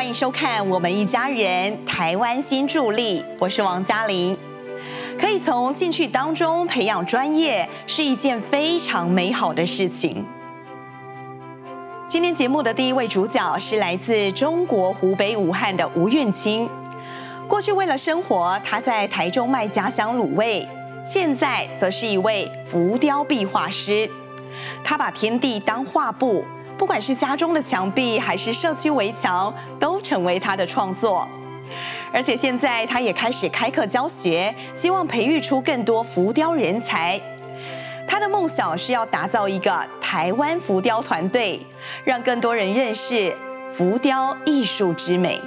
迎收看《我们一家人》台湾新助力，我是王嘉玲。可以从兴趣当中培养专业，是一件非常美好的事情。今天节目的第一位主角是来自中国湖北武汉的吴运清。过去为了生活，他在台中卖家乡卤味，现在则是一位浮雕壁画师。他把天地当画布，不管是家中的墙壁还是社区围墙，都成为他的创作。而且现在他也开始开课教学，希望培育出更多浮雕人才。他的梦想是要打造一个台湾浮雕团队，让更多人认识浮雕艺术之美。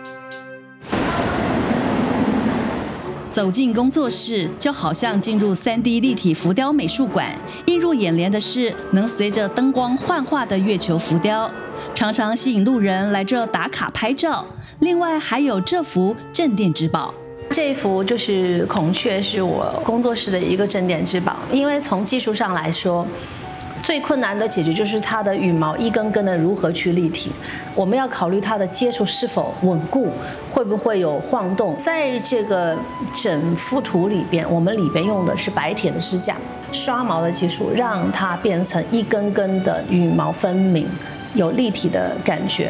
走进工作室，就好像进入3D 立体浮雕美术馆。映入眼帘的是能随着灯光幻化的月球浮雕，常常吸引路人来这打卡拍照。另外还有这幅镇店之宝， 这幅就是孔雀，是我工作室的一个镇店之宝。因为从技术上来说，最困难的解决就是它的羽毛一根根的如何去立体，我们要考虑它的接触是否稳固，会不会有晃动。在这个整幅图里边，我们里边用的是白铁的支架，刷毛的技术让它变成一根根的羽毛分明，有立体的感觉。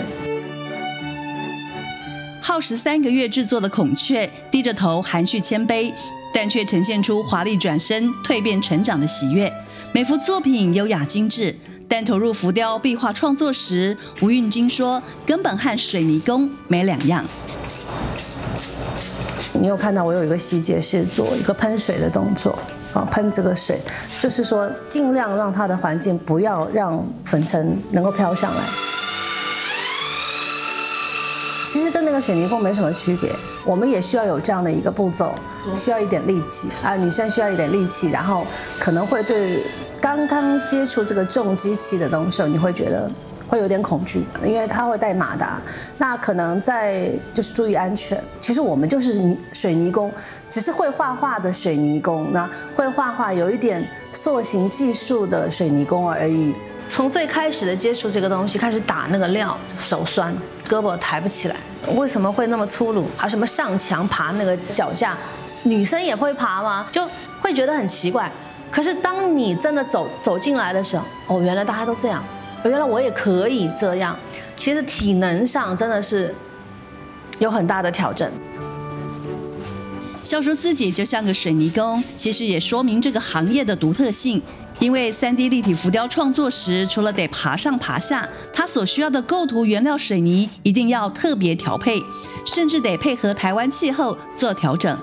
耗时3个月制作的孔雀，低着头含蓄谦卑，但却呈现出华丽转身、蜕变成长的喜悦。每幅作品优雅精致，但投入浮雕壁画创作时，吴运清说，根本和水泥工没两样。 你有看到我有一个细节是做一个喷水的动作啊，喷这个水，就是说尽量让它的环境不要让粉尘能够飘上来。其实跟那个水泥工没什么区别，我们也需要有这样的一个步骤，需要一点力气啊，女生需要一点力气，然后可能会对刚刚接触这个重机器的东西，你会觉得会有点恐惧，因为它会带马达，那可能在就是注意安全。其实我们就是水泥工，只是会画画的水泥工，那会画画有一点塑形技术的水泥工而已。从最开始的接触这个东西开始打那个料，手酸，胳膊抬不起来。为什么会那么粗鲁？还有什么上墙爬那个脚架，女生也会爬吗？就会觉得很奇怪。可是当你真的走进来的时候，哦，原来大家都这样，原来我也可以这样。其实体能上真的是有很大的挑战。 笑说自己就像个水泥工，其实也说明这个行业的独特性。因为3D 立体浮雕创作时，除了得爬上爬下，它所需要的构图原料水泥一定要特别调配，甚至得配合台湾气候做调整。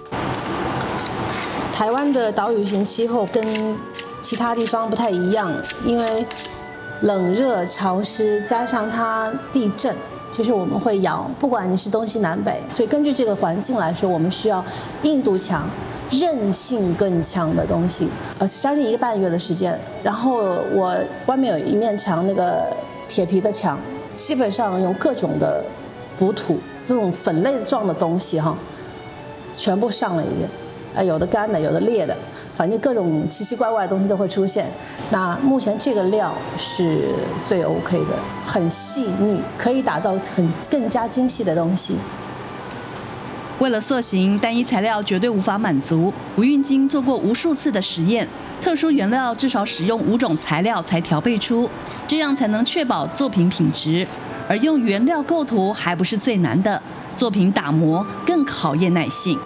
台湾的岛屿型气候跟其他地方不太一样，因为冷热潮湿，加上它地震。其实我们会摇，不管你是东西南北，所以根据这个环境来说，我们需要硬度强、韧性更强的东西。将近1个半月的时间，然后我外面有一面墙，那个铁皮的墙，基本上用各种的补土这种粉类状的东西哈，全部上了一遍。有的干的，有的裂的，反正各种奇奇怪怪的东西都会出现。那目前这个料是最 OK 的，很细腻，可以打造更加精细的东西。 为了塑形，单一材料绝对无法满足。吴运清做过无数次的实验，特殊原料至少使用5种材料才调配出，这样才能确保作品品质。而用原料构图还不是最难的，作品打磨更考验耐性。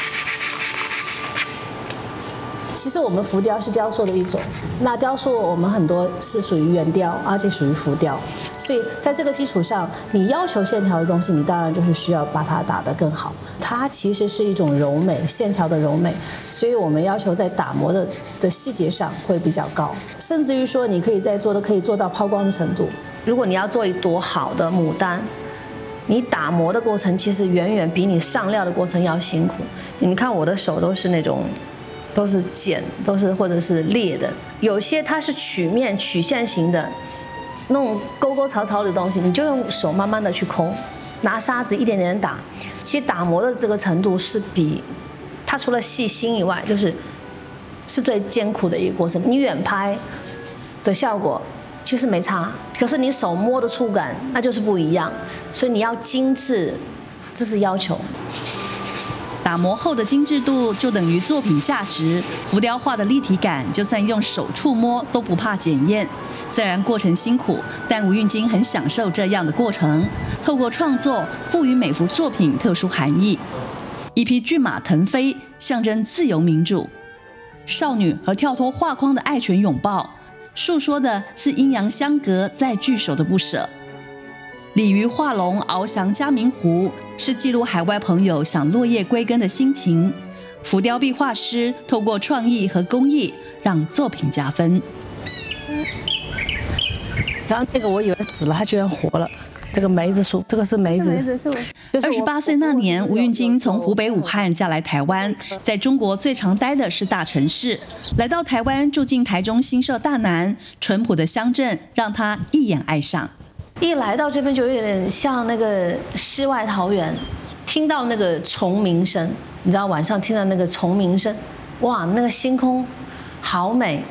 其实我们浮雕是雕塑的一种，那雕塑我们很多是属于圆雕，而且属于浮雕，所以在这个基础上，你要求线条的东西，你当然就是需要把它打得更好。它其实是一种柔美，线条的柔美，所以我们要求在打磨的细节上会比较高，甚至于说你可以做到抛光的程度。如果你要做一朵好的牡丹，你打磨的过程其实远远比你上料的过程要辛苦。你看我的手都是那种。都是剪，都是或者是裂的，有些它是曲面曲线型的，那种沟沟槽槽的东西，你就用手慢慢的去抠，拿沙子一点点打。其实打磨的这个程度是比它除了细心以外，是最艰苦的一个过程。你远拍的效果，其其实没差，可是你手摸的触感那就是不一样，所以你要精致，这是要求。 打磨后的精致度就等于作品价值，浮雕画的立体感，就算用手触摸都不怕检验。虽然过程辛苦，但吴韵京很享受这样的过程。透过创作，赋予每幅作品特殊含义。一匹骏马腾飞，象征自由民主；少女和跳脱画框的爱权拥抱，诉说的是阴阳相隔再聚首的不舍。鲤鱼画龙翱翔嘉明湖，是记录海外朋友想落叶归根的心情。浮雕壁画师透过创意和工艺，让作品加分。 然后那个我以为死了，它居然活了。这个梅子树，这个是梅子树。 28岁那年，吴韵京从湖北武汉嫁来台湾，在中国最常待的是大城市。来到台湾，住进台中新社大南，淳朴的乡镇让她一眼爱上。 一来到这边就有点像那个世外桃源，听到那个虫鸣声，你知道晚上听到那个虫鸣声，哇，那个星空好美。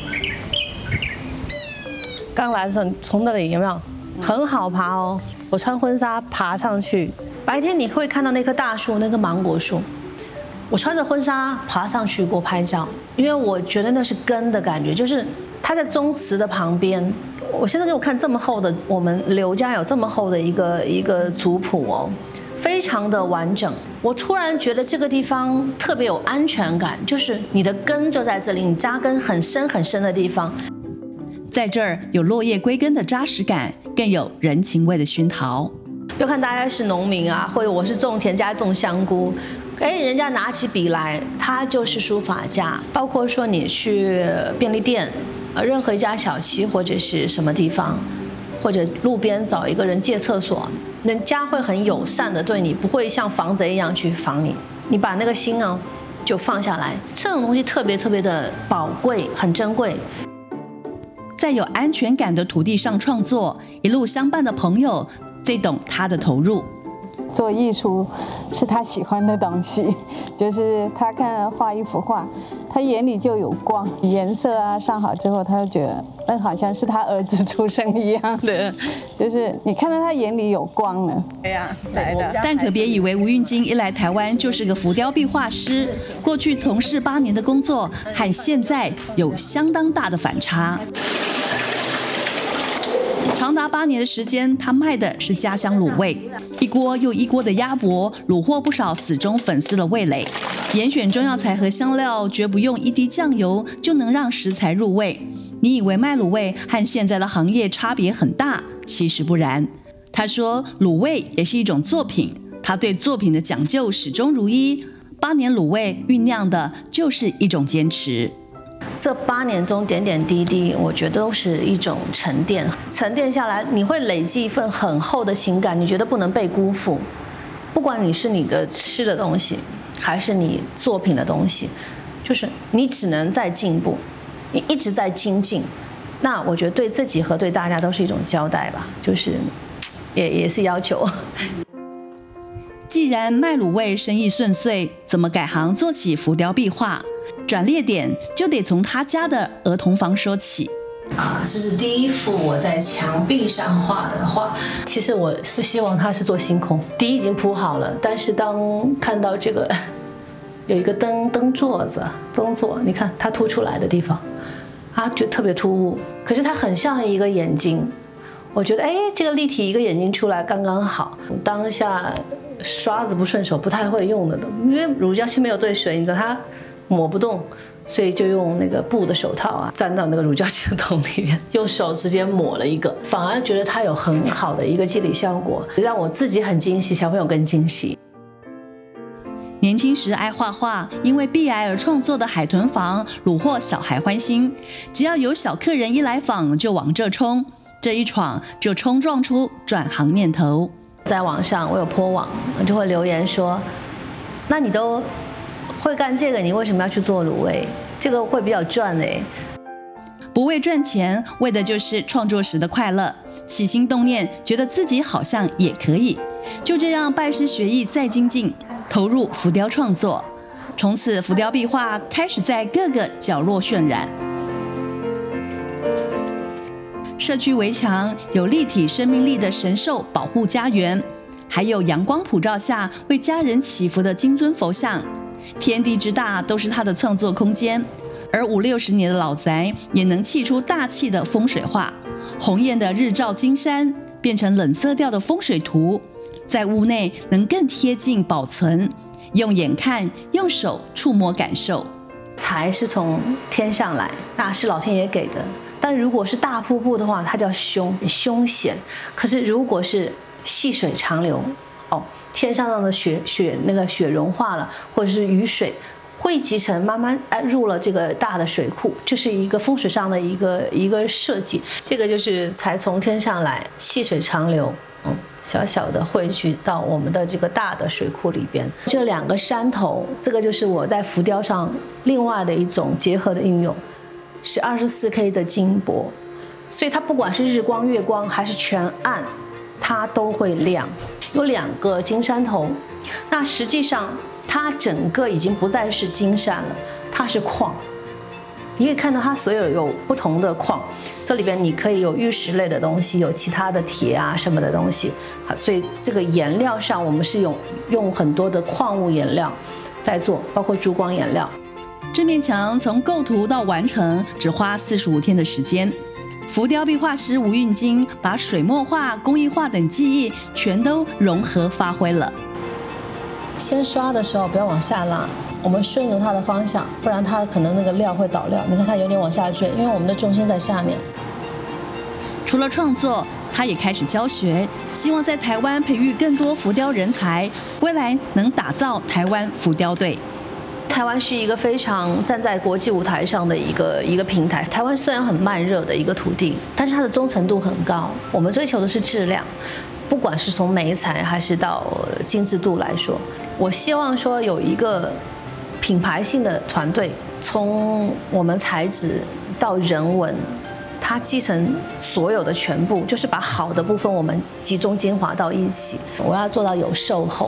刚来的时候从那里有没有很好爬哦？我穿婚纱爬上去，白天你会看到那棵大树，那棵芒果树。我穿着婚纱爬上去给我拍照，因为我觉得那是根的感觉，就是它在宗祠的旁边。我现在给我看这么厚的，我们刘家有这么厚的一个族谱哦，非常的完整。我突然觉得这个地方特别有安全感，就是你的根就在这里，你扎根很深很深的地方。 在这儿有落叶归根的扎实感，更有人情味的熏陶。 就看大家是农民啊，或者我是种田家种香菇，人家拿起笔来，他就是书法家。包括说你去便利店，任何一家小七或者是什么地方，或者路边找一个人借厕所，人家会很友善的对你，不会像防贼一样去防你。你把那个心啊就放下来，这种东西特别特别的宝贵，很珍贵。 在有安全感的土地上创作，一路相伴的朋友最懂他的投入。 做艺术是他喜欢的东西，就是他看画一幅画，他眼里就有光，颜色啊上好之后，他就觉得那好像是他儿子出生一样的，就是你看到他眼里有光了。 对呀，来的。 但可别以为吴韵京一来台湾就是个浮雕壁画师，过去从事8年的工作和现在有相当大的反差。长达8年的时间，他卖的是家乡卤味，一锅又一锅的鸭脖，虏获不少死忠粉丝的味蕾。严选中药材和香料，绝不用一滴酱油就能让食材入味。你以为卖卤味和现在的行业差别很大，其实不然。他说，卤味也是一种作品，他对作品的讲究始终如一。8年卤味酝酿的就是一种坚持。 这8年中点点滴滴，我觉得都是一种沉淀。沉淀下来，你会累积一份很厚的情感，你觉得不能被辜负。不管你是你的吃的东西，还是你作品的东西，就是你只能在进步，你一直在精进。那我觉得对自己和对大家都是一种交代吧，就是也是要求。 既然卖卤味生意顺遂，怎么改行做起浮雕壁画？转捩点就得从他家的儿童房说起。 这是第一幅我在墙壁上画的画。其实我是希望它是做星空，底已经铺好了，但是当看到这个有一个灯座，你看它凸出来的地方，就特别突兀，可是它很像一个眼睛。我觉得这个立体一个眼睛出来刚刚好。当下刷子不顺手，不太会用的，因为乳胶漆没有兑水，你知道它抹不动，所以就用那个布的手套粘到那个乳胶漆的桶里面，用手直接抹了一个，反而觉得它有很好的一个肌理效果，让我自己很惊喜，小朋友更惊喜。 年轻时爱画画，因为壁癌而创作的海豚房虏获小孩欢心，只要有小客人一来访就往这冲，这一闯就冲撞出转行念头。 在网上我有po网，我就会留言说，那你都会干这个，你为什么要去做卤味？这个会比较赚不为赚钱，为的就是创作时的快乐。起心动念，觉得自己好像也可以，就这样拜师学艺再精进，投入浮雕创作。从此浮雕壁画开始在各个角落渲染。 社区围墙有立体生命力的神兽保护家园，还有阳光普照下为家人祈福的金尊佛像。天地之大都是他的创作空间，而50-60年的老宅也能砌出大气的风水画，红艳的日照金山变成冷色调的风水图，在屋内能更贴近保存，用眼看，用手触摸感受。 财是从天上来，那是老天爷给的。但如果是大瀑布的话，它叫凶险。可是如果是细水长流，天上的雪融化了，或者是雨水汇集成慢慢入了这个大的水库，这是一个风水上的一个设计。这个就是财从天上来，细水长流，小小的汇聚到我们的这个大的水库里边。这2个山头，这个就是我在浮雕上另外的一种结合的应用，是24K 的金箔，所以它不管是日光、月光还是全暗，它都会亮。有2个金山头，那实际上它整个已经不再是金山了，它是矿。你可以看到它所有不同的矿，这里边你可以有玉石类的东西，有其他的铁啊什么的东西。所以这个颜料上我们是用很多的矿物颜料在做，包括珠光颜料。 这面墙从构图到完成只花45天的时间。浮雕壁画师吴运金把水墨画、工艺画等技艺全都融合发挥了。 先刷的时候不要往下拉，我们顺着它的方向，不然它可能那个料会倒料。你看它有点往下坠，因为我们的重心在下面。 除了创作，他也开始教学，希望在台湾培育更多浮雕人才，未来能打造台湾浮雕队。 台湾是一个非常站在国际舞台上的一个平台。台湾虽然很慢热的一个土地，但是它的忠诚度很高。我们追求的是质量，不管是从媒材还是到精致度来说，我希望说有一个品牌性的团队，从我们材质到人文，它继承所有的全部，就是把好的部分我们集中精华到一起。我要做到有售后。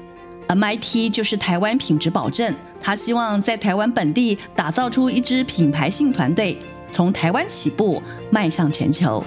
MIT 就是台湾品质保证，他希望在台湾本地打造出一支品牌性团队，从台湾起步，迈向全球。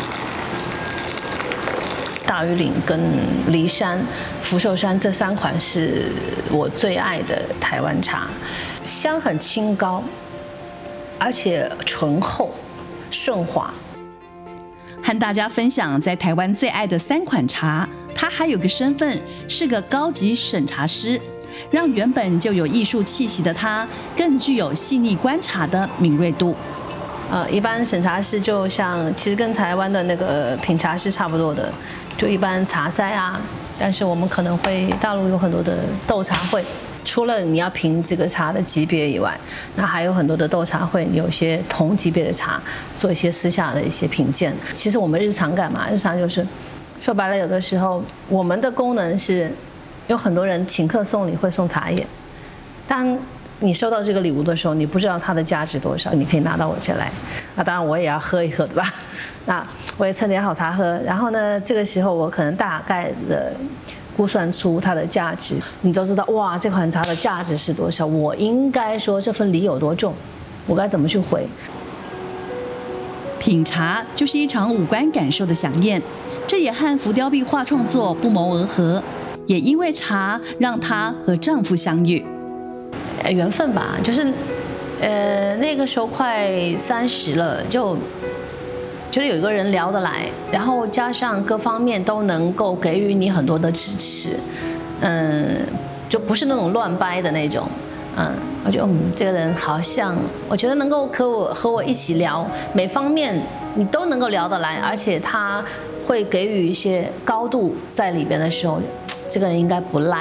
大禹岭跟梨山、福寿山这3款是我最爱的台湾茶，香很清高，而且醇厚、顺滑。 和大家分享在台湾最爱的3款茶，他还有个身份是个高级审茶师，让原本就有艺术气息的他更具有细腻观察的敏锐度。 一般审茶师就像其实跟台湾的那个品茶师差不多的，就一般茶摘啊，但是我们可能会大陆有很多的斗茶会。除了你要评这个茶的级别以外，那还有很多的斗茶会，有一些同级别的茶做一些私下的一些品鉴。其实我们日常干嘛？日常就是说白了，有的时候我们的功能是有很多人请客送礼会送茶叶，当你收到这个礼物的时候，你不知道它的价值多少，你可以拿到我这来，那当然我也要喝一喝，对吧？那我也蹭点好茶喝，然后呢，这个时候我可能大概的估算出它的价值，你都知道哇，这款茶的价值是多少，我应该说这份礼有多重，我该怎么去回。 品茶就是一场五官感受的飨宴，这也和浮雕壁画创作不谋而合，也因为茶让她和丈夫相遇。 缘分吧，就是那个时候快30了，就觉得有一个人聊得来，然后加上各方面都能够给予你很多的支持，就不是那种乱掰的那种，我觉得这个人好像，我觉得能够和我一起聊，每方面你都能够聊得来，而且他会给予一些高度在里边的时候，这个人应该不赖。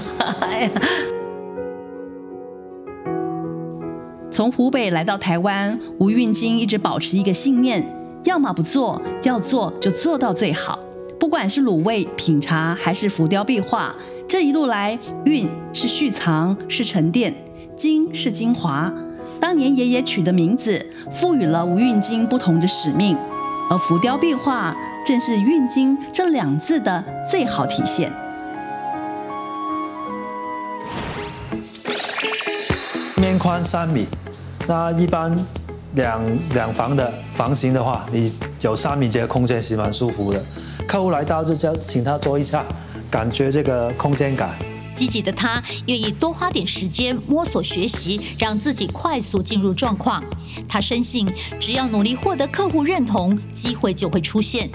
从湖北来到台湾，吴运金一直保持一个信念，要么不做，要做就做到最好。不管是卤味、品茶还是浮雕壁画，这一路来，运是蓄藏，是沉淀，金是精华。当年爷爷取的名字，赋予了吴运金不同的使命，而浮雕壁画正是运金这2字的最好体现。 面宽3米，那一般两房的房型的话，你有3米这个空间是蛮舒服的。客户来到就请他坐一下，感觉这个空间感。 积极的他愿意多花点时间摸索学习，让自己快速进入状况。他深信，只要努力获得客户认同，机会就会出现。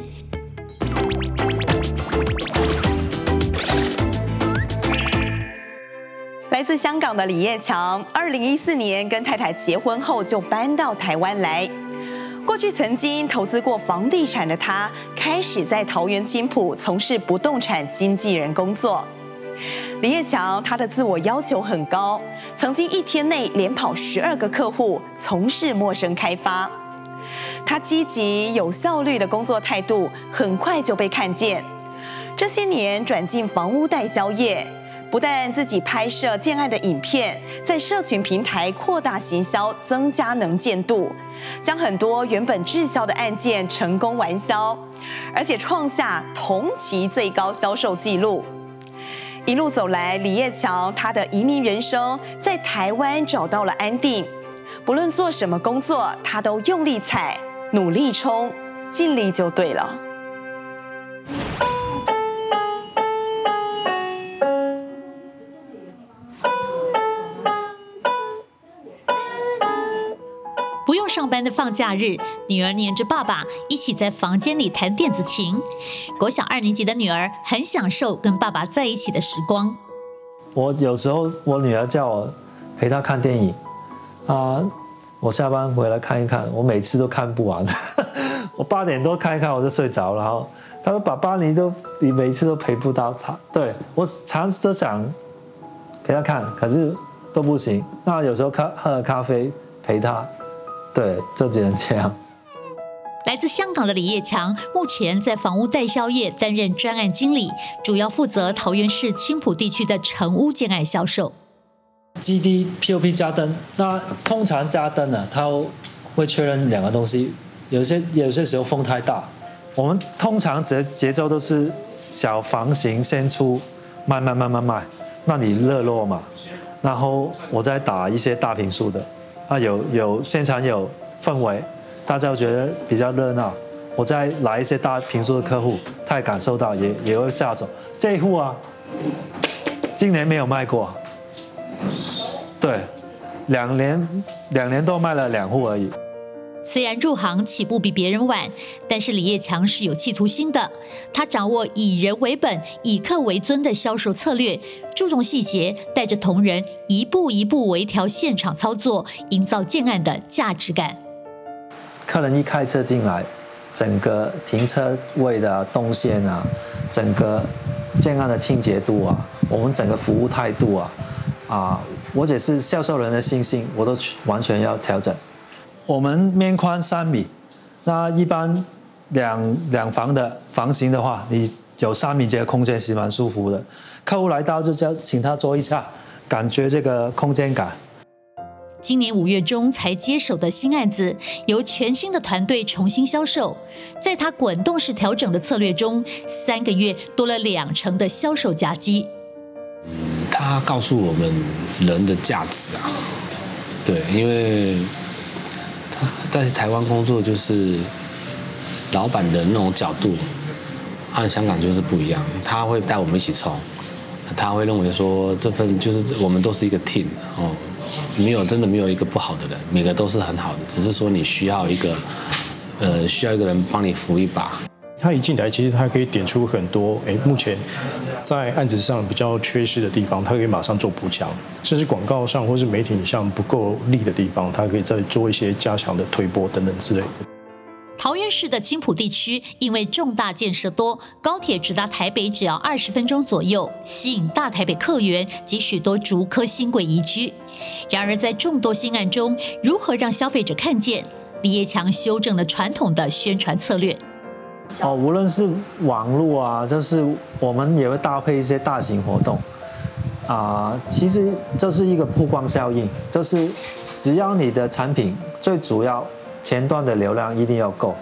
来自香港的李业强，2014年跟太太结婚后就搬到台湾来。过去曾经投资过房地产的他，开始在桃园青埔从事不动产经纪人工作。李业强他的自我要求很高，曾经1天内连跑12个客户，从事陌生开发。他积极有效率的工作态度，很快就被看见。这些年转进房屋代销业。不但自己拍摄建案的影片，在社群平台扩大行销，增加能见度，将很多原本滞销的案件成功完销，而且创下同期最高销售纪录。一路走来，李业强他的移民人生在台湾找到了安定，不论做什么工作，他都用力踩，努力冲，尽力就对了。 不用上班的放假日，女儿黏着爸爸一起在房间里弹电子琴。国小2年级的女儿很享受跟爸爸在一起的时光。 我有时候我女儿叫我陪她看电影我下班回来看一看，我每次都看不完。我8点多看一看我就睡着了，然后她说：“爸爸，你每次都陪不到她。”对，我常常都想陪她看，可是都不行。那有时候喝咖啡陪她。对，就只能这样。 来自香港的李业强，目前在房屋代销业担任专案经理，主要负责桃园市青埔地区的成屋建案销售。 GD POP 加灯，那通常加灯呢，它会确认2个东西，有些时候风太大，我们通常节奏都是小房型先出，慢卖，那你热络嘛，然后我再打一些大坪数的。有现场有氛围，大家觉得比较热闹。我再来一些大坪数的客户，他也感受到，也会下手。这一户今年没有卖过，对，2年多卖了2户而已。 虽然入行起步比别人晚，但是李业强是有企图心的。他掌握以人为本、以客为尊的销售策略，注重细节，带着同仁一步一步微调现场操作，营造建案的价值感。 客人一开车进来，整个停车位的动线整个建案的清洁度我们整个服务态度或者是销售人的信心，我都完全要调整。我们面宽3米，那一般两房的房型的话，你有3米这个空间是蛮舒服的。客户来到就请他坐一下，感觉这个空间感。 今年5月中才接手的新案子，由全新的团队重新销售。在他滚动式调整的策略中，3个月多了2成的销售佳绩。 他告诉我们人的价值对，因为在台湾工作就是老板的那种角度，和香港就是不一样。他会带我们一起冲，他会认为说这份就是我们都是一个 team 真的没有一个不好的人，每个都是很好的，只是说你需要一个人帮你扶一把。 他一进来，其实他可以点出很多目前在案子上比较缺失的地方，他可以马上做补强，甚至广告上或是媒体上不够力的地方，他可以再做一些加强的推播等等之类的。 桃园市的青埔地区因为重大建设多，高铁直达台北只要20分钟左右，吸引大台北客源及许多竹科新贵移居。然而在众多新案中，如何让消费者看见？李业强修正了传统的宣传策略。 无论是网络就是我们也会搭配一些大型活动其实就是一个曝光效应，就是只要你的产品最主要前端的流量一定要够，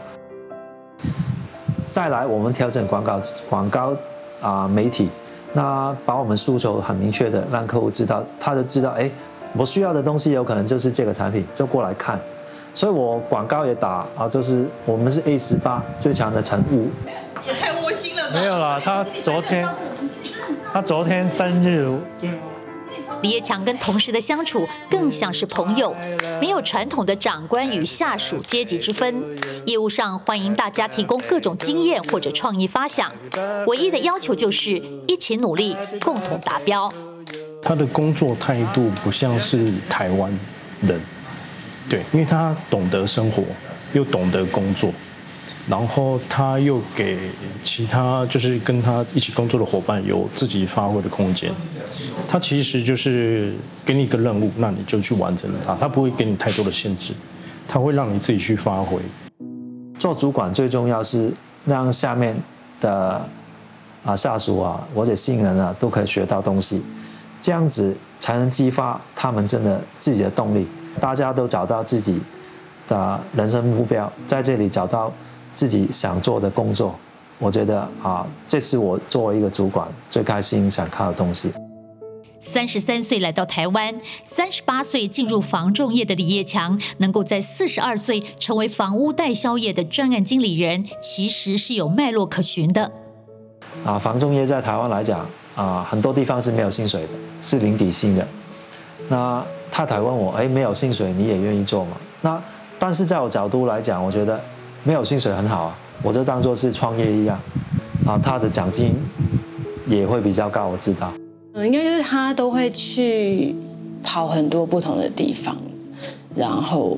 再来我们调整广告媒体，那把我们诉求很明确的让客户知道，他就知道我需要的东西有可能就是这个产品，就过来看。 所以我广告也打啊，就是我们是 A18最强的成物。 也太窝心了吧？ 没有啦，他昨天生日。 李业强跟同事的相处更像是朋友，没有传统的长官与下属阶级之分。业务上欢迎大家提供各种经验或者创意发想，唯一的要求就是一起努力，共同达标。 他的工作态度不像是台湾人，对，因为他懂得生活，又懂得工作。然后他又给其他就是跟他一起工作的伙伴有自己发挥的空间。他其实就是给你一个任务，那你就去完成它。他不会给你太多的限制，他会让你自己去发挥。 做主管最重要是让下面的下属啊或者新人啊都可以学到东西，这样子才能激发他们真的自己的动力。大家都找到自己的人生目标，在这里找到自己想做的工作，我觉得这是我作为一个主管最开心想看的东西。 33岁来到台湾，38岁进入房仲业的李业强，能够在42岁成为房屋代销业的专案经理人，其实是有脉络可循的。 房仲业在台湾来讲很多地方是没有薪水的，是零底薪的。那太太问我，没有薪水你也愿意做吗？但是在我角度来讲，我觉得没有薪水很好啊，我就当作是创业一样他的奖金也会比较高，我知道。 应该就是他都会去跑很多不同的地方，然后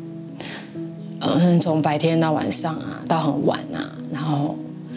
从白天到晚上到很晚然后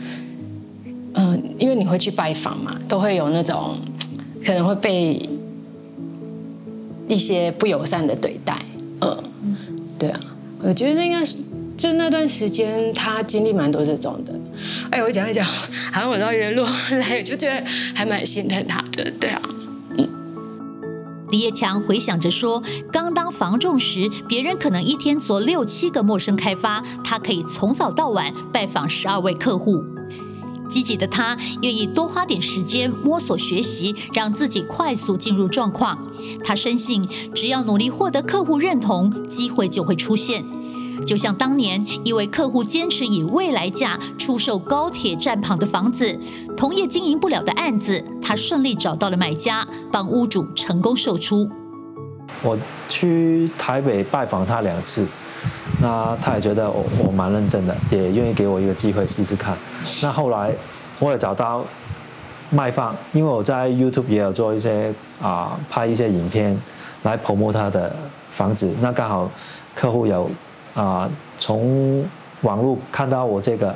因为你会去拜访嘛，都会有那种可能会被一些不友善的对待，对啊，我觉得那应该是就那段时间他经历蛮多这种的。我讲一讲，好像我都有点落泪，就觉得还蛮心疼他的，对啊。 李业强回想着说，刚当房仲时，别人可能一天做6、7个陌生开发，他可以从早到晚拜访12位客户。积极的他愿意多花点时间摸索学习，让自己快速进入状况。他深信，只要努力获得客户认同，机会就会出现。就像当年一位客户坚持以未来价出售高铁站旁的房子，同业经营不了的案子，他顺利找到了买家，帮屋主成功售出。 我去台北拜访他2次，那他也觉得我蛮认真的，也愿意给我一个机会试试看。那后来我也找到卖方，因为我在 YouTube 也有做一些拍一些影片来 promote 他的房子，那刚好客户有从网络看到我这个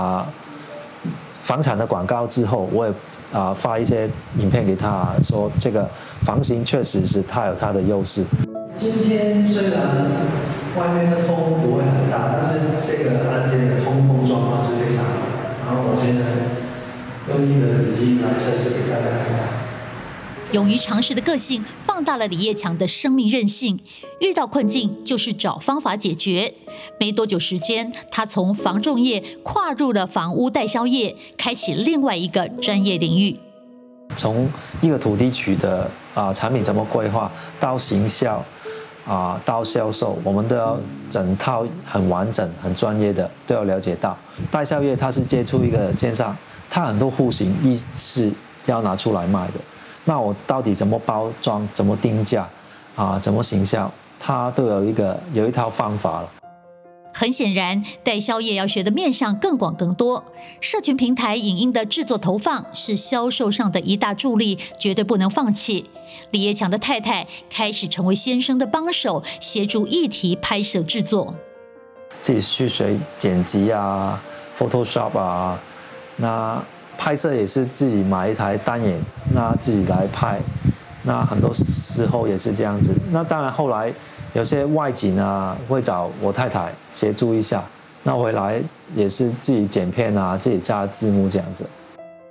房产的广告之后，我也发一些影片给他，说这个房型确实是它有它的优势。今天虽然外面的风不会很大，但是这个案件的通风状况是非常好。然后我现在用一个纸巾来测试给大家看看。 勇于尝试的个性放大了李业强的生命韧性，遇到困境就是找方法解决。没多久时间，他从房仲业跨入了房屋代销业，开启另外一个专业领域。 从一个土地区的产品怎么规划，到行销到销售，我们都要整套很完整、很专业的都要了解到。代销业它是接触一个建商，它很多户型是要拿出来卖的。那我到底怎么包装、怎么定价怎么行销，它都有一套方法了。 很显然，代销业要学的面向更广更多。社群平台影音的制作投放是销售上的一大助力，绝对不能放弃。李业强的太太开始成为先生的帮手，协助议题拍摄制作。 自己去学剪辑Photoshop 那拍摄也是自己买一台单眼，那自己来拍。那很多时候也是这样子。那当然后来有些外景会找我太太协助一下，那回来也是自己剪片自己加字幕这样子。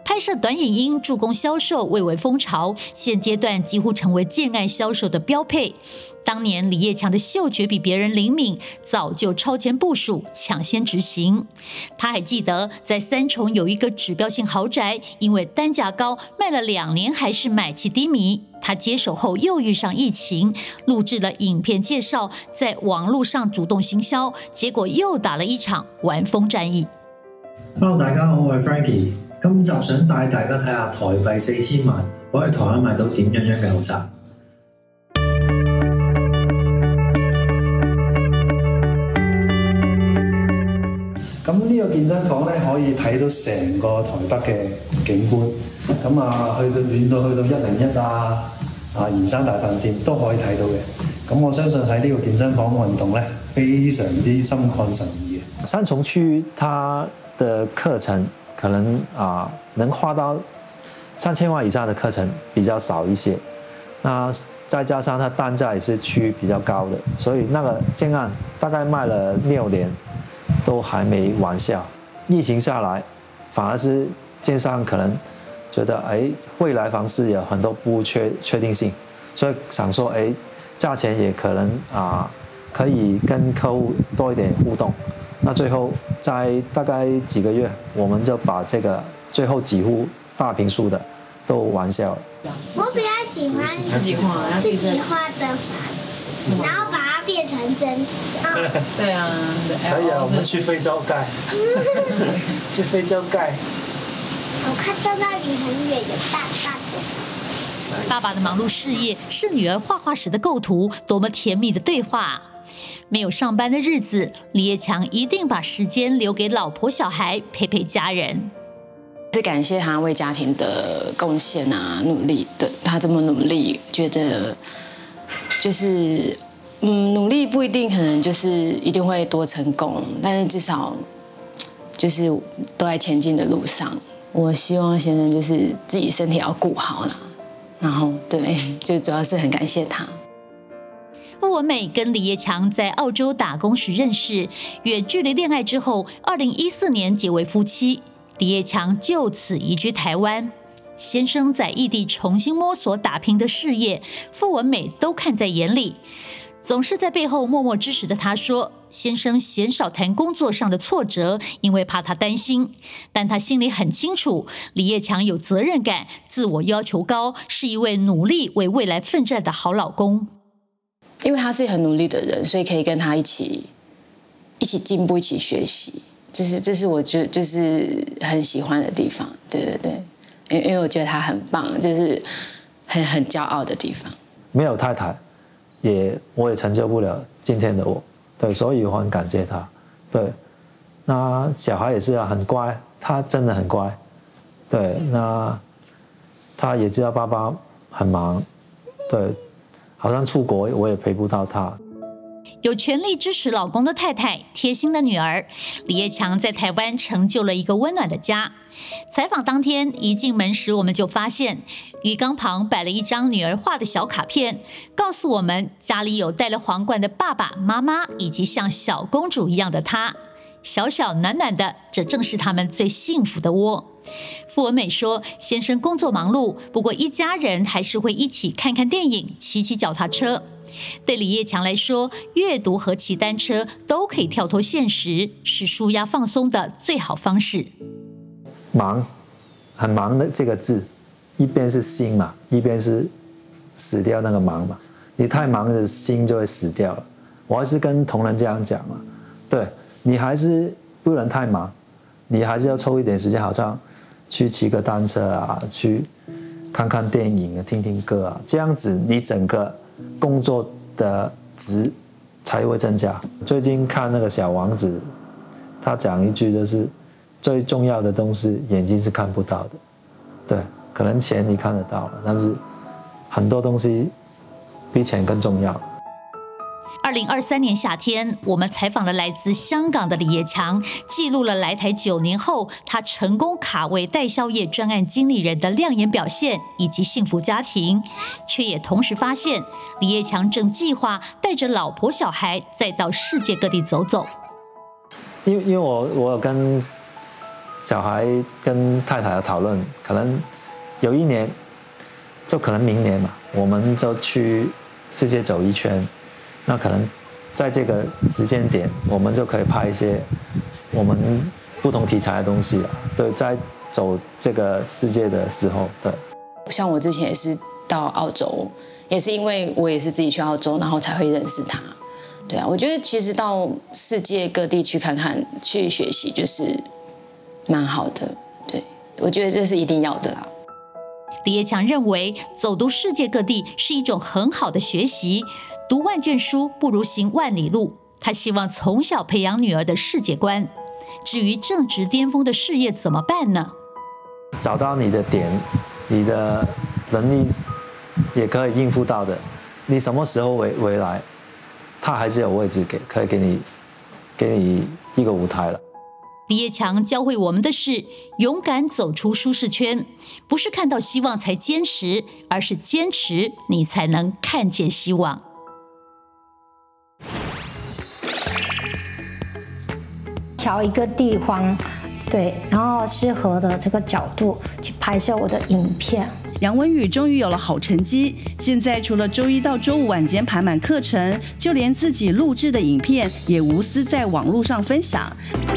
拍摄短影音助攻销售蔚为风潮，现阶段几乎成为建案销售的标配。当年李业强的嗅觉比别人灵敏，早就超前部署，抢先执行。他还记得在三重有一个指标性豪宅，因为单价高，卖了2年还是买气低迷。他接手后又遇上疫情，录制了影片介绍，在網絡上主動行銷，結果又打了一場玩風戰役。 Hello， 大家好，我係 Frankie， 今集想帶大家睇下台幣4000萬可以台灣買到點樣嘅豪宅。咁呢個健身房咧，可以睇到成個台北嘅景觀。咁啊，去到101延山大飯店都可以睇到嘅。咁我相信喺呢個健身房運動咧，非常之心曠神怡嘅。 三重區它的課程可能能花到3000萬以上的課程比較少一些。那再加上它單價也是區域比較高的，所以那個建案大概賣了6年。都還沒完效，疫情下來，反而是建商可能覺得，未來房市有很多不確定性，所以想說，價錢也可能可以跟客戶多一點互動。那最後在大概幾個月，我們就把這個最後幾戶大坪數的都完效了。 我比較喜歡自己畫的房，然後把它變成真實。 對啊，可以啊，我們去非洲蓋，去非洲蓋。 我看到那裡很遠，有大大的。 爸爸的忙碌事業是女兒畫畫時的構圖，多麼甜蜜的對話。沒有上班的日子，李業強一定把時間留給老婆小孩，陪陪家人。 是感謝他為家庭的貢獻啊，努力的，他這麼努力，覺得就是努力不一定可能就是一定會多成功，但是至少就是都在前進的路上。我希望先生就是自己身體要顧好啦，然後對，就主要是很感謝他。 傅文美跟李業強在澳洲打工時認識，遠距離戀愛之後，2014年結為夫妻。李業強就此移居台灣，先生在異地重新摸索打拼的事業，傅文美都看在眼裡。總是在背後默默支持的他說，先生鮮少談工作上的挫折，因為怕他擔心。但他心裡很清楚，李業強有責任感，自我要求高，是一位努力為未來奮戰的好老公。 因為他是很努力的人，所以可以跟他一起進步，一起學習。這是我就是很喜歡的地方。對對對，因為我覺得他很棒，就是很驕傲的地方。 沒有太太，我也成就不了今天的我，對，所以我很感謝他。對，那小孩也是啊，很乖，他真的很乖。對，那他也知道爸爸很忙，對，好像出國我也陪不到他。 有全力支持老公的太太，貼心的女兒，李業強在台灣成就了一個溫暖的家。採訪當天一進門時，我們就發現魚缸旁擺了一張女兒畫的小卡片，告訴我們家裡有戴了皇冠的爸爸媽媽，以及像小公主一樣的她。小小暖暖的，這正是他們最幸福的窩。傅文美說，先生工作忙碌，不過一家人還是會一起看看電影，騎騎腳踏車。對李業強來說，閱讀和騎單車都可以跳脫現實，是舒壓放鬆的最好方式。 忙，很忙的這個字，一邊是心嘛，一邊是死掉那個忙嘛。你太忙的心就會死掉了。我還是跟同仁這樣講嘛，對，你還是不能太忙，你還是要抽一點時間，好像去騎個單車啊，去看看電影啊，聽聽歌啊，這樣子你整個工作的值才會增加。最近看那個小王子，他講一句就是最重要的東西眼睛是看不到的，對，可能錢你看得到，但是很多東西比錢更重要。 2023年夏天，我們採訪了來自香港的李業強，記錄了來台9年後，他成功卡位代銷業專案經理人的亮眼表現以及幸福家庭，卻也同時發現，李業強正計劃帶着老婆小孩再到世界各地走走。 因為我有跟小孩跟太太的讨论，可能有一年，就可能明年嘛，我们就去世界走一圈。那可能在这个时间点，我们就可以拍一些我们不同题材的东西了。对，在走这个世界的时候，对。 像我之前也是到澳洲，也是因为我也是自己去澳洲，然后才会认识他。对啊，我觉得其实到世界各地去看看、去学习，就是蛮好的。对，我觉得这是一定要的啦。 李业强认为，走读世界各地是一种很好的学习，读万卷书不如行万里路。他希望从小培养女儿的世界观。至于正值巅峰的事业怎么办呢？ 找到你的点，你的能力也可以应付到的。你什么时候回来？他还是有位置可以给你一个舞台了。 李业强教会我们的是，勇敢走出舒适圈，不是看到希望才坚持，而是坚持你才能看见希望。 找一个地方，对，然后适合的这个角度去拍摄我的影片。 杨文宇终于有了好成绩，现在除了周一到周五晚间排满课程，就连自己录制的影片也无私在网络上分享。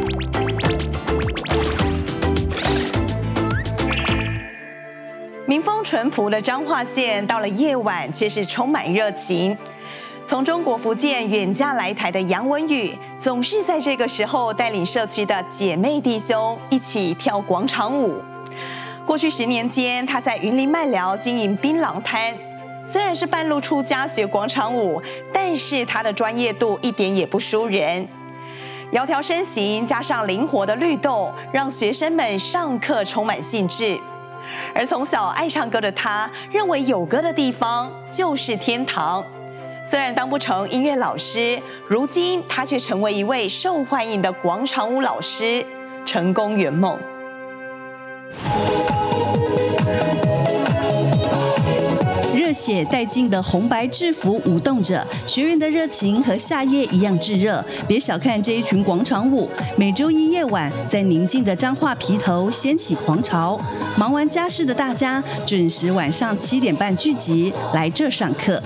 民风淳朴的彰化县，到了夜晚却是充满热情。从中国福建远嫁来台的杨文宇，总是在这个时候带领社区的姐妹弟兄一起跳广场舞。过去10年间，他在云林麦寮经营槟榔摊。虽然是半路出家学广场舞，但是他的专业度一点也不输人。窈窕身形加上灵活的律动，让学生们上课充满兴致。而从小爱唱歌的他，认为有歌的地方就是天堂。虽然当不成音乐老师，如今他却成为一位受欢迎的广场舞老师，成功圆梦。 热血带劲的红白制服舞动着，学员的热情和夏夜一样炙热。别小看这一群广场舞，每周一夜晚在宁静的彰化埤头掀起狂潮。忙完家事的大家，准时晚上7点半聚集来这上课。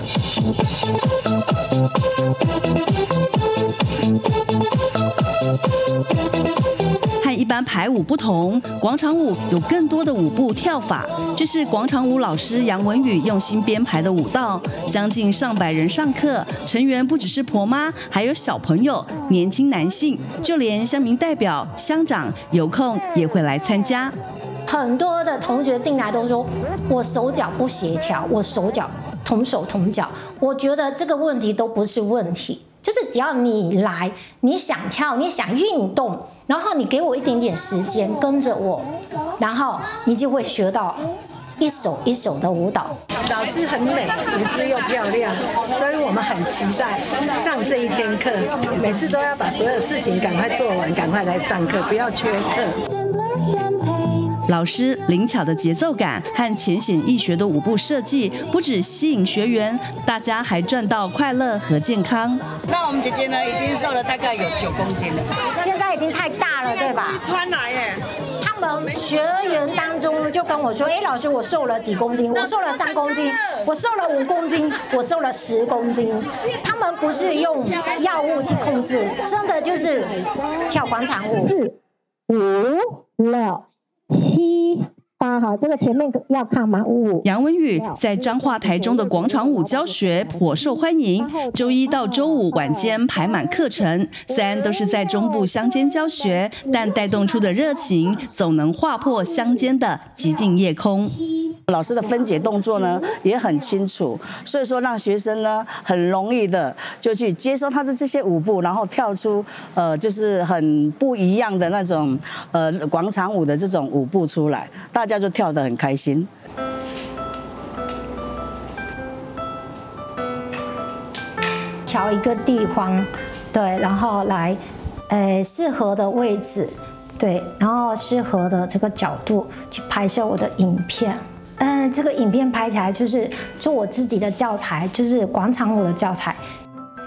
和一般排舞不同，广场舞有更多的舞步跳法。这是广场舞老师杨文宇用心编排的舞蹈，将近上百人上课，成员不只是婆妈，还有小朋友、年轻男性，就连乡民代表、乡长有空也会来参加。 很多的同学进来都说，我手脚不协调，我手脚同手同脚。我觉得这个问题都不是问题。就是只要你来，你想跳，你想运动，然后你给我一点点时间跟着我，然后你就会学到一首一首的舞蹈。 老师很美，舞姿又漂亮，所以我们很期待上这一天课。每次都要把所有事情赶快做完，赶快来上课，不要缺课。 老师灵巧的节奏感和浅显易学的舞步设计，不止吸引学员，大家还赚到快乐和健康。 那我们姐姐呢，已经瘦了大概有9公斤了， 现在已经太大了，对吧？ 穿来耶。 他们学员当中就跟我说：“哎，老师，我瘦了几公斤？我瘦了3公斤，我瘦了5公斤，我瘦了10公斤。”他们不是用药物去控制，真的就是跳广场舞。 4、5、6、7、8，好，这个前面要看吗？5。 杨文宇在彰化、台中的广场舞教学颇受欢迎，周一到周五晚间排满课程。虽然都是在中部乡间教学，但带动出的热情总能划破乡间的寂静夜空。 老师的分解动作呢也很清楚，所以说让学生呢很容易的就去接收他的这些舞步，然后跳出就是很不一样的那种广场舞的这种舞步出来，大家就跳得很开心。 找一个地方，对，然后来适合的位置，对，然后适合的这个角度去拍摄我的影片。这个影片拍起来就是做我自己的教材，就是广场舞的教材。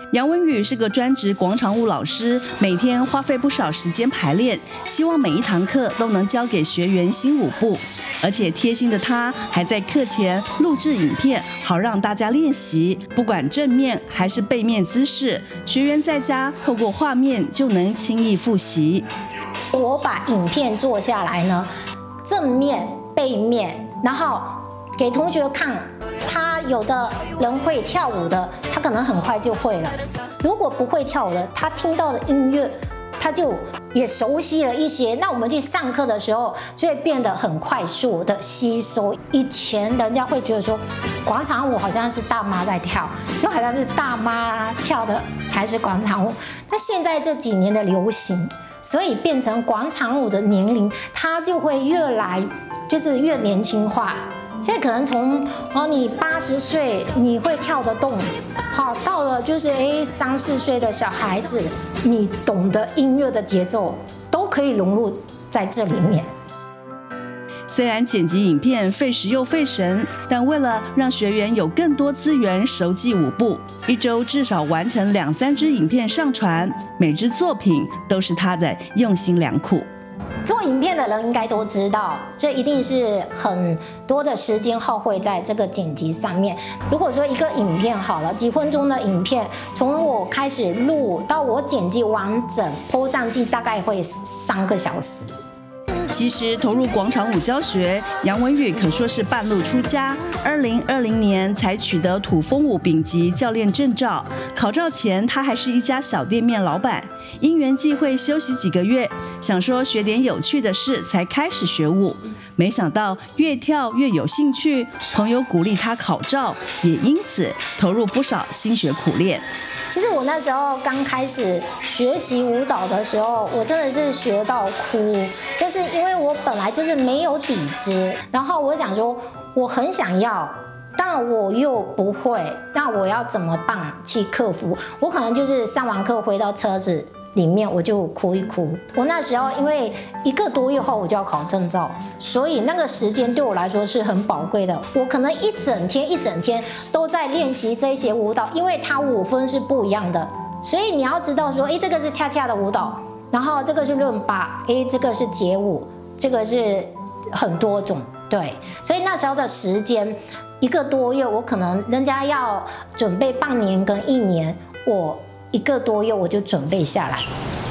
杨文宇是个专职广场舞老师，每天花费不少时间排练，希望每一堂课都能教给学员新舞步。而且贴心的他还在课前录制影片，好让大家练习，不管正面还是背面姿势，学员在家透过画面就能轻易复习。 我把影片做下来呢，正面、背面，然后给同学看。他有的人会跳舞的，他可能很快就会了；如果不会跳舞的，他听到的音乐，他就也熟悉了一些。那我们去上课的时候，就会变得很快速的吸收。以前人家会觉得说，广场舞好像是大妈在跳，就好像是大妈跳的才是广场舞。那现在这几年的流行，所以变成广场舞的年龄，它就会越年轻化。现在可能从你80岁你会跳得动，好到了就是3、4岁的小孩子，你懂得音乐的节奏都可以融入在这里面。 虽然剪辑影片费时又费神，但为了让学员有更多资源熟记舞步，1周至少完成2、3支影片上传，每支作品都是他的用心良苦。 做影片的人应该都知道，这一定是很多的时间耗费在这个剪辑上面。如果说一个影片好了，几分钟的影片，从我开始录到我剪辑完整播上去，大概会3个小时。 其实投入广场舞教学，杨文宇可说是半路出家。2020年才取得土风舞丙级教练证照，考照前他还是一家小店面老板。因缘际会休息几个月，想说学点有趣的事，才开始学舞。没想到越跳越有兴趣，朋友鼓励他考照，也因此投入不少心血苦练。 其实我那时候刚开始学习舞蹈的时候，我真的是学到哭，就是因为我本来就是没有底子，然后我想说我很想要，但我又不会，那我要怎么办去克服？我可能就是上完课回到车子里面我就哭一哭。我那时候因为1个多月后我就要考证照，所以那个时间对我来说是很宝贵的。我可能一整天都在练习这些舞蹈，因为它5分是不一样的，所以你要知道说，这个是恰恰的舞蹈，然后这个是伦巴，这个是街舞，这个是很多种，对。所以那时候的时间1个多月，我可能人家要准备半年跟1年，我1个多月我就准备下来。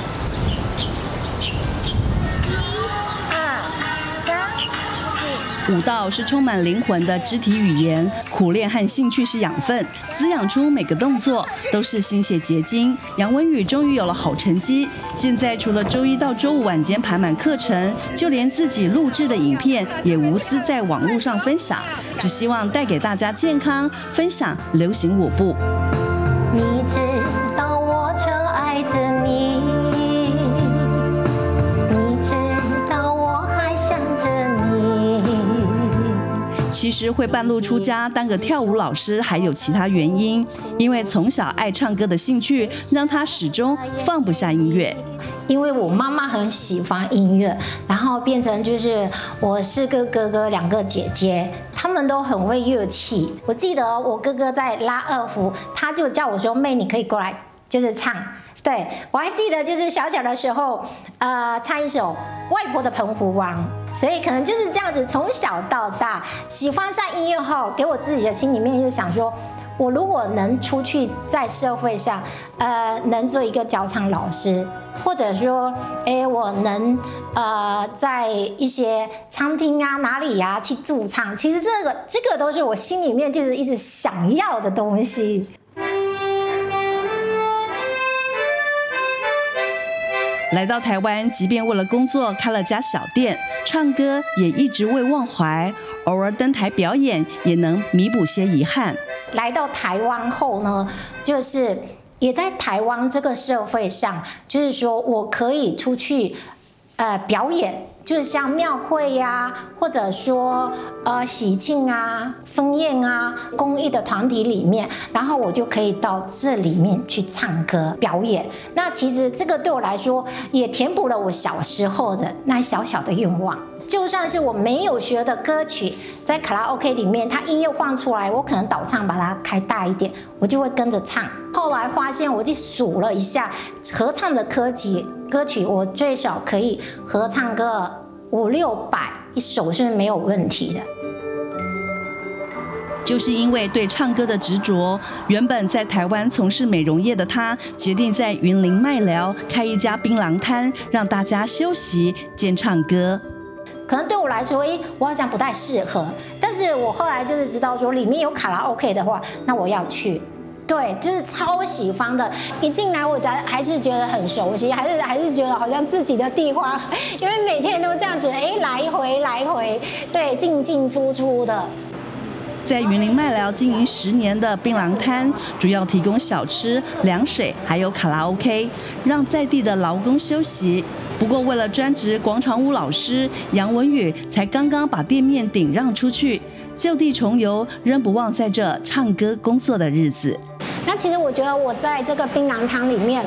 舞蹈是充满灵魂的肢体语言，苦练和兴趣是养分，滋养出每个动作都是心血结晶。杨文宇终于有了好成绩，现在除了周1到周5晚间排满课程，就连自己录制的影片也无私在网络上分享，只希望带给大家健康，分享流行舞步。 你知道我曾爱着你，你知道我还想着你。 其实会半路出家当个跳舞老师还有其他原因，因为从小爱唱歌的兴趣让他始终放不下音乐。 因为我妈妈很喜欢音乐，然后变成就是我4个哥哥2个姐姐，他们都很会乐器。我记得我哥哥在拉二胡，他就叫我说：“妹，你可以过来，就是唱。”对，我还记得就是小的时候，唱一首《外婆的澎湖湾》，所以可能就是这样子，从小到大喜欢上音乐后，给我自己的心里面就想说，我如果能出去在社会上，能做一个教唱老师，或者说，我能在一些餐厅啊哪里啊去驻唱，其实这个都是我心里面就是一直想要的东西。 来到台湾，即便为了工作开了家小店，唱歌也一直未忘怀，偶尔登台表演也能弥补些遗憾。 来到台湾后呢，就是也在台湾这个社会上，就是说我可以出去表演，就是像庙会呀，或者说喜庆啊、婚宴啊、公益的团体里面，然后我就可以到这里面去唱歌表演。那其实这个对我来说也填补了我小时候的那小小的愿望。就算是我没有学的歌曲，在卡拉 OK 里面，它音乐放出来，我可能导唱把它开大一点，我就会跟着唱。 后来发现，我去数了一下合唱的歌曲，我最少可以合唱个500-600一首是没有问题的。 就是因为对唱歌的执着，原本在台湾从事美容业的他，决定在云林麦寮开一家槟榔摊，让大家休息兼唱歌。 可能对我来说，我好像不太适合。但是我后来就是知道说，里面有卡拉 OK 的话，那我要去。对，就是超喜欢的。一进来我还是觉得很熟悉，还是觉得好像自己的地方，因为每天都这样子，来回，对，进进出出的。 在云林麦寮经营10年的槟榔摊，主要提供小吃、凉水，还有卡拉 OK， 让在地的劳工休息。不过，为了专职广场舞老师杨文宇，才刚刚把店面顶让出去，就地重游，仍不忘在这唱歌工作的日子。 那其实我觉得我在这个槟榔摊里面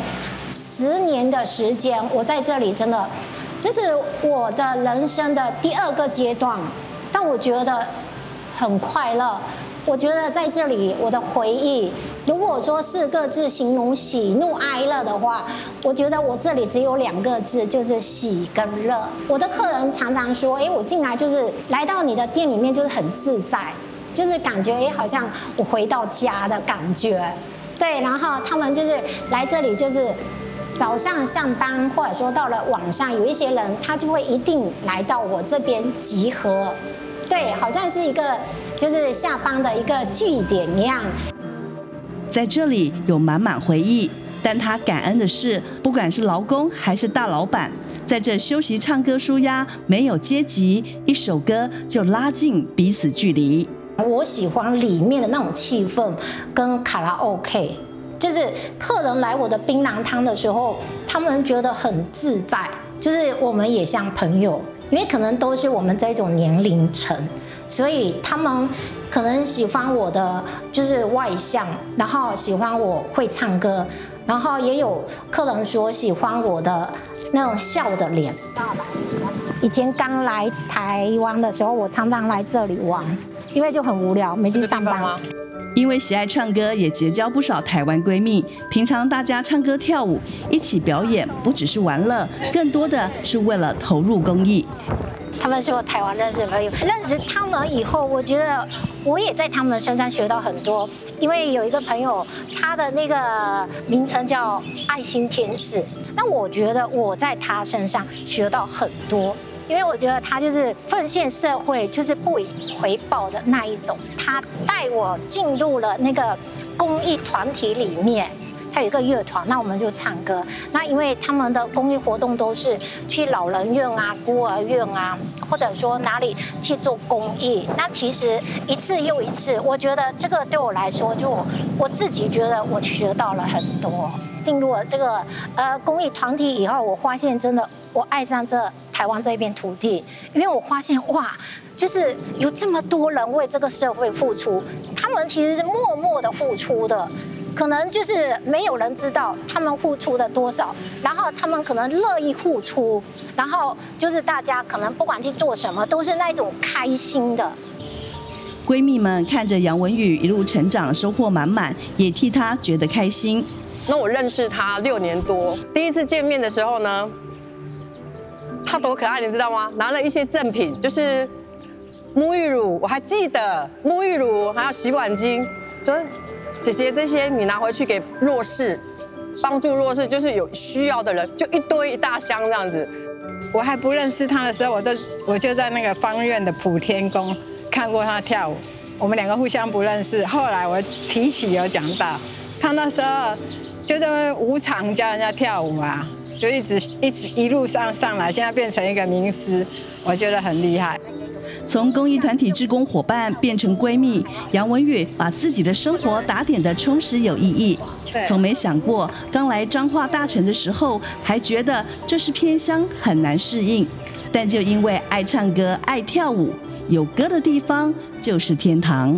10年的时间，我在这里真的，这是我的人生的第2个阶段，但我觉得很快乐。我觉得在这里我的回忆，如果说4个字形容喜怒哀乐的话，我觉得我这里只有2个字，就是喜跟乐。我的客人常常说，我进来就是来到你的店里面就是很自在，就是感觉好像我回到家的感觉。对，然后他们就是来这里就是早上上班，或者说到了晚上，有一些人他就会一定来到我这边集合。对，好像是一个就是下班的一个据点一样。 在这里有满满回忆，但他感恩的是，不管是劳工还是大老板，在这休息唱歌抒压，没有阶级，一首歌就拉近彼此距离。 我喜欢里面的那种气氛跟卡拉 OK， 就是客人来我的槟榔摊的时候，他们觉得很自在，就是我们也像朋友。因为可能都是我们这种年龄层，所以他们可能喜欢我的就是外向，然后喜欢我会唱歌，然后也有客人说喜欢我的那种笑的脸。以前刚来台湾的时候，我常常来这里玩，因为就很无聊，没去上班吗？ 因为喜爱唱歌，也结交不少台湾闺蜜。平常大家唱歌跳舞，一起表演，不只是玩乐，更多的是为了投入公益。 他们是我台湾认识的朋友，认识他们以后，我觉得我也在他们身上学到很多。因为有一个朋友，他的那个名称叫爱心天使，那我觉得我在他身上学到很多。因为我觉得他就是奉献社会，就是不以回报的那一种。他带我进入了那个公益团体里面，他有一个乐团，那我们就唱歌。那因为他们的公益活动都是去老人院啊、孤儿院啊，或者说哪里去做公益。那其实一次又一次，我觉得这个对我来说，就我自己觉得我学到了很多。进入了这个公益团体以后，我发现真的我爱上这台湾这片土地，因为我发现哇，就是有这么多人为这个社会付出，他们其实是默默的付出的，可能就是没有人知道他们付出的多少，然后他们可能乐意付出，然后就是大家可能不管去做什么，都是那种开心的。 闺蜜们看着杨文宇一路成长，收获满满，也替他觉得开心。 那我认识他6年多，第一次见面的时候呢，他多可爱，你知道吗？拿了一些赠品，就是沐浴乳，我还记得沐浴乳，还有洗碗巾，说姐姐这些你拿回去给弱势，帮助弱势，就是有需要的人，就一大箱这样子。 我还不认识他的时候，我就在那个方院的普天宫看过他跳舞，我们2个互相不认识。后来我提起有讲到，他那时候就在舞场教人家跳舞啊，就一路上来，现在变成一个名师，我觉得很厉害。 从公益团体志工伙伴变成闺蜜，杨文宇把自己的生活打点得充实有意义。从没想过，刚来彰化大城的时候，还觉得这是偏乡，很难适应。但就因为爱唱歌、爱跳舞，有歌的地方就是天堂。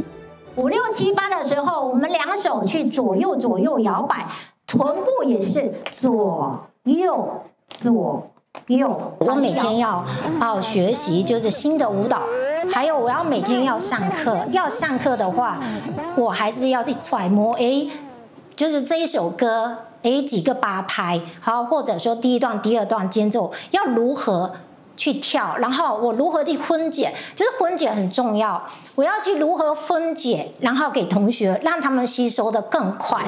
5、6、7、8的时候，我们2手去左右摇摆，臀部也是左右。我每天要学习就是新的舞蹈，还有我要每天要上课。要上课的话，我还是要去揣摩就是这一首歌，几个八拍，好，或者说第一段、第二段间奏要如何去跳，然后我如何去分解，就是分解很重要。我要去如何分解，然后给同学让他们吸收的更快。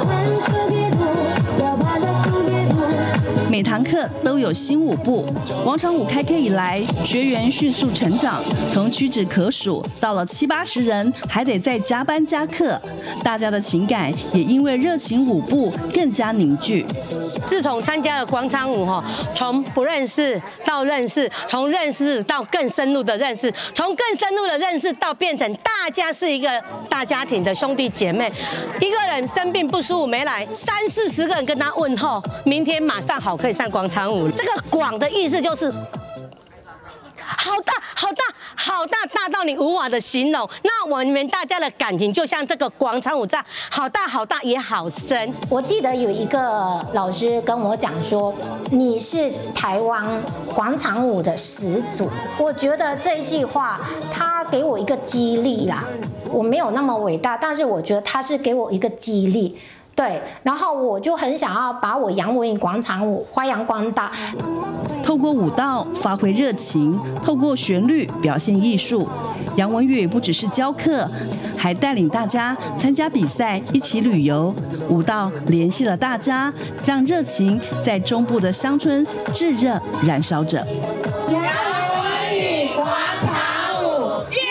每堂课都有新舞步，广场舞开课以来，学员迅速成长，从屈指可数到了70-80人，还得再加班加课。大家的情感也因为热情舞步更加凝聚。 自从参加了广场舞从不认识到认识，从认识到更深入的认识，从更深入的认识到变成大家是一个大家庭的兄弟姐妹。一个人生病不舒服没来，30-40个人跟他问候，明天马上好可以上广场舞。这个广的意思就是好大好大好大，大到你无法的形容。那我们大家的感情就像这个广场舞这样，好大好大也好深。 我记得有一个老师跟我讲说，你是台湾广场舞的始祖。我觉得这一句话，他给我一个激励啦。我没有那么伟大，但是我觉得他是给我一个激励。对，然后我就很想要把我杨文宇广场舞发扬光大， 透过舞蹈发挥热情，透过旋律表现艺术。杨文宇不只是教课，还带领大家参加比赛，一起旅游。舞蹈联系了大家，让热情在中部的乡村炙热燃烧着。 杨文宇广场舞，耶！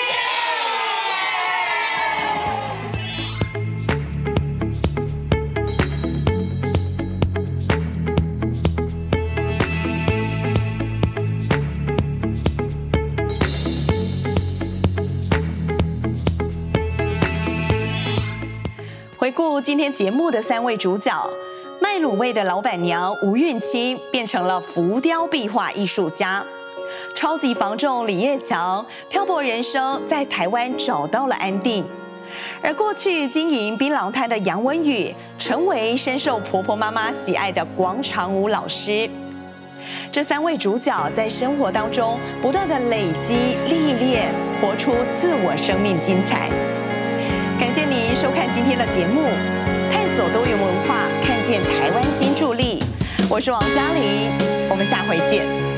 回顾今天节目的3位主角，卖卤味的老板娘吴韵清变成了浮雕壁画艺术家，超级房仲李业强漂泊人生在台湾找到了安定，而过去经营槟榔摊的杨文宇成为深受婆婆妈妈喜爱的广场舞老师。这3位主角在生活当中不断的累积历练，活出自我生命精彩。感谢您收看今天的节目，探索多元文化，看见台湾新助力。我是王嘉玲，我们下回见。